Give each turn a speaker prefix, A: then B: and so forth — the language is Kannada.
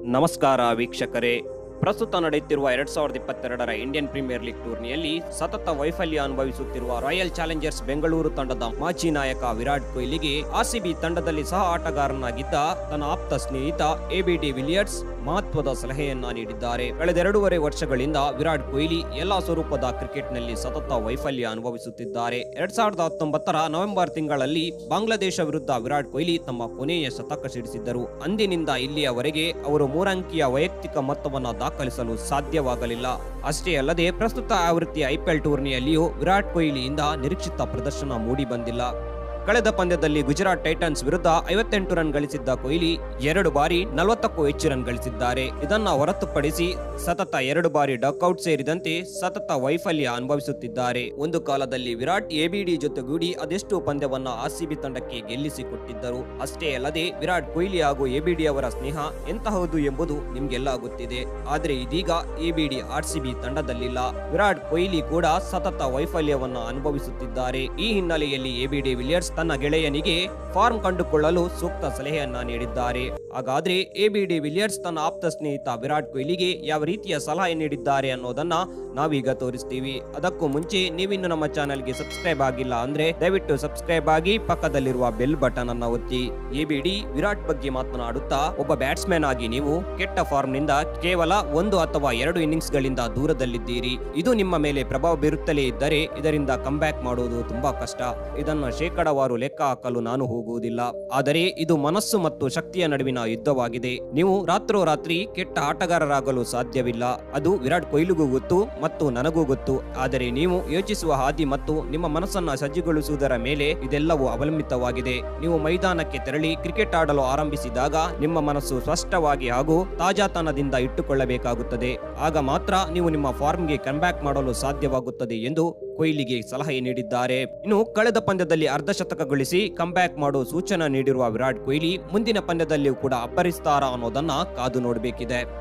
A: ನಮಸ್ಕಾರ ವೀಕ್ಷಕರೇ, ಪ್ರಸ್ತುತ ನಡೆಯುತ್ತಿರುವ 2022ರ ಇಂಡಿಯನ್ ಪ್ರೀಮಿಯರ್ ಲೀಗ್ ಟೂರ್ನಿಯಲ್ಲಿ ಸತತ ವೈಫಲ್ಯ ಅನುಭವಿಸುತ್ತಿರುವ ರಾಯಲ್ ಚಾಲೆಂಜರ್ಸ್ ಬೆಂಗಳೂರು ತಂಡದ ಮಾಜಿ ನಾಯಕ ವಿರಾಟ್ ಕೊಹ್ಲಿಗೆ ಆರ್ಸಿಬಿ ತಂಡದಲ್ಲಿ ಸಹ ಆಟಗಾರನಾಗಿದ್ದ ತನ್ನ ಆಪ್ತ ಸ್ನೇಹಿತ ABDe ವಿಲಿಯರ್ಸ್ ಮಹತ್ವದ ಸಲಹೆಯನ್ನ ನೀಡಿದ್ದಾರೆ. ಕಳೆದ 2.5 ವರ್ಷಗಳಿಂದ ವಿರಾಟ್ ಕೊಹ್ಲಿ ಎಲ್ಲಾ ಸ್ವರೂಪದ ಕ್ರಿಕೆಟ್ನಲ್ಲಿ ಸತತ ವೈಫಲ್ಯ ಅನುಭವಿಸುತ್ತಿದ್ದಾರೆ. 2019ರ ನವೆಂಬರ್ ತಿಂಗಳಲ್ಲಿ ಬಾಂಗ್ಲಾದೇಶ ವಿರುದ್ಧ ವಿರಾಟ್ ಕೊಹ್ಲಿ ತಮ್ಮ ಕೊನೆಯ ಶತಕ ಸಿಡಿಸಿದ್ದರು. ಅಂದಿನಿಂದ ಇಲ್ಲಿಯವರೆಗೆ ಅವರು 3 ಅಂಕಿಯ ವೈಯಕ್ತಿಕ ಮೊತ್ತವನ್ನು ದಾಖಲಿಸಲು ಸಾಧ್ಯವಾಗಲಿಲ್ಲ. ಅಷ್ಟೇ ಅಲ್ಲದೆ ಪ್ರಸ್ತುತ ಆವೃತ್ತಿಯ IPL ಟೂರ್ನಿಯಲ್ಲಿಯೂ ವಿರಾಟ್ ಕೊಹ್ಲಿಯಿಂದ ನಿರೀಕ್ಷಿತ ಪ್ರದರ್ಶನ ಮೂಡಿ ಬಂದಿಲ್ಲ. ಕಳೆದ ಪಂದ್ಯದಲ್ಲಿ ಗುಜರಾತ್ ಟೈಟನ್ಸ್ ವಿರುದ್ಧ 58 ರನ್ ಗಳಿಸಿದ್ದ ಕೊಹ್ಲಿ 2 ಬಾರಿ 40ಕ್ಕೂ ಹೆಚ್ಚು ರನ್ ಗಳಿಸಿದ್ದಾರೆ. ಇದನ್ನ ಹೊರತುಪಡಿಸಿ ಸತತ 2 ಬಾರಿ ಡಕ್ಔಟ್ ಸೇರಿದಂತೆ ಸತತ ವೈಫಲ್ಯ ಅನುಭವಿಸುತ್ತಿದ್ದಾರೆ. ಒಂದು ಕಾಲದಲ್ಲಿ ವಿರಾಟ್ ABDe ಜೊತೆಗೂಡಿ ಅದೆಷ್ಟು ಪಂದ್ಯವನ್ನ RCB ತಂಡಕ್ಕೆ ಗೆಲ್ಲಿಸಿಕೊಟ್ಟಿದ್ದರು. ಅಷ್ಟೇ ಅಲ್ಲದೆ ವಿರಾಟ್ ಕೊಹ್ಲಿ ಹಾಗೂ ABDe ಅವರ ಸ್ನೇಹ ಎಂತಹದ್ದು ಎಂಬುದು ನಿಮ್ಗೆಲ್ಲ ಗೊತ್ತಿದೆ. ಆದ್ರೆ ಇದೀಗ ABDe RCB ತಂಡದಲ್ಲಿಲ್ಲ. ವಿರಾಟ್ ಕೊಹ್ಲಿ ಕೂಡ ಸತತ ವೈಫಲ್ಯವನ್ನ ಅನುಭವಿಸುತ್ತಿದ್ದಾರೆ. ಈ ಹಿನ್ನೆಲೆಯಲ್ಲಿ ABDe ವಿಲಿಯರ್ಸ್ ತನ್ನ ಗೆಳೆಯನಿಗೆ ಫಾರ್ಮ್ ಕಂಡುಕೊಳ್ಳಲು ಸೂಕ್ತ ಸಲಹೆಯನ್ನ ನೀಡಿದ್ದಾರೆ. ಹಾಗಾದ್ರೆ ABDe ವಿಲಿಯರ್ಸ್ ತನ್ನ ಆಪ್ತ ಸ್ನೇಹಿತ ವಿರಾಟ್ ಕೊಹ್ಲಿಗೆ ಯಾವ ರೀತಿಯ ಸಲಹೆ ನೀಡಿದ್ದಾರೆ ಅನ್ನೋದನ್ನ ನಾವೀಗ ತೋರಿಸ್ತೀವಿ. ಅದಕ್ಕೂ ಮುಂಚೆ ನೀವಿನ್ನು ನಮ್ಮ ಚಾನೆಲ್ಗೆ ಸಬ್ಸ್ಕ್ರೈಬ್ ಆಗಿಲ್ಲ ಅಂದ್ರೆ ದಯವಿಟ್ಟು ಸಬ್ಸ್ಕ್ರೈಬ್ ಆಗಿ ಪಕ್ಕದಲ್ಲಿರುವ ಬೆಲ್ ಬಟನ್ ಅನ್ನ ಒತ್ತಿ. ABDe ವಿರಾಟ್ ಬಗ್ಗೆ ಮಾತನಾಡುತ್ತಾ, ಒಬ್ಬ ಬ್ಯಾಟ್ಸ್ಮನ್ ಆಗಿ ನೀವು ಕೆಟ್ಟ ಫಾರ್ಮ್ ನಿಂದ ಕೇವಲ 1 ಅಥವಾ 2 ಇನ್ನಿಂಗ್ಸ್ ಗಳಿಂದ ದೂರದಲ್ಲಿದ್ದೀರಿ. ಇದು ನಿಮ್ಮ ಮೇಲೆ ಪ್ರಭಾವ ಬೀರುತ್ತಲೇ ಇದ್ದರೆ ಇದರಿಂದ ಕಂಬ್ಯಾಕ್ ಮಾಡುವುದು ತುಂಬಾ ಕಷ್ಟ. ಇದನ್ನ ಶೇಕಡವಾರು ಲೆಕ್ಕ ಹಾಕಲು ನಾನು ಹೋಗುವುದಿಲ್ಲ. ಆದರೆ ಇದು ಮನಸ್ಸು ಮತ್ತು ಶಕ್ತಿಯ ನಡುವಿನ ಯುದ್ಧವಾಗಿದೆ. ನೀವು ರಾತ್ರೋರಾತ್ರಿ ಕೆಟ್ಟ ಆಟಗಾರರಾಗಲು ಸಾಧ್ಯವಿಲ್ಲ. ಅದು ವಿರಾಟ್ ಕೊಹ್ಲಿಗೂ ಗೊತ್ತು ಮತ್ತು ನನಗೂ ಗೊತ್ತು. ಆದರೆ ನೀವು ಯೋಚಿಸುವ ಹಾದಿ ಮತ್ತು ನಿಮ್ಮ ಮನಸ್ಸನ್ನ ಸಜ್ಜುಗೊಳಿಸುವುದರ ಮೇಲೆ ಇದೆಲ್ಲವೂ ಅವಲಂಬಿತವಾಗಿದೆ. ನೀವು ಮೈದಾನಕ್ಕೆ ತೆರಳಿ ಕ್ರಿಕೆಟ್ ಆಡಲು ಆರಂಭಿಸಿದಾಗ ನಿಮ್ಮ ಮನಸ್ಸು ಸ್ಪಷ್ಟವಾಗಿ ಹಾಗೂ ತಾಜಾತನದಿಂದ ಇಟ್ಟುಕೊಳ್ಳಬೇಕಾಗುತ್ತದೆ. ಆಗ ಮಾತ್ರ ನೀವು ನಿಮ್ಮ ಫಾರ್ಮ್ಗೆ ಕಮ್ಬ್ಯಾಕ್ ಮಾಡಲು ಸಾಧ್ಯವಾಗುತ್ತದೆ ಎಂದು ಕೊಹ್ಲಿಗೆ ಸಲಹೆ ನೀಡಿದ್ದಾರೆ. ಇನ್ನು ಕಳೆದ ಪಂದ್ಯದಲ್ಲಿ ಅರ್ಧ ಶತಕ ಗಳಿಸಿ ಕಂಬ್ಯಾಕ್ ಮಾಡೋ ಸೂಚನೆ ನೀಡಿರುವ ವಿರಾಟ್ ಕೊಹ್ಲಿ ಮುಂದಿನ ಪಂದ್ಯದಲ್ಲಿಯೂ ಕೂಡ ಅಬ್ಬರಿಸ್ತಾರಾ ಅನ್ನೋದನ್ನ ಕಾದು ನೋಡಬೇಕಿದೆ.